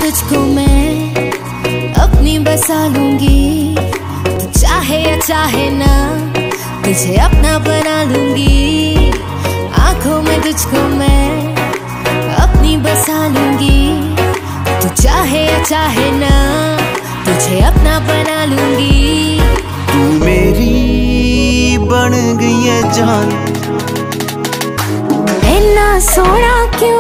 तुझको मैं अपनी बसा लूंगी, तू चाहे या चाहे ना तुझे अपना बना लूंगी। आंखों में तुझको मैं अपनी बसा लूंगी, तू चाहे या चाहे ना तुझे अपना बना लूंगी। तू मेरी बन गई है जान, इतना सोना क्यों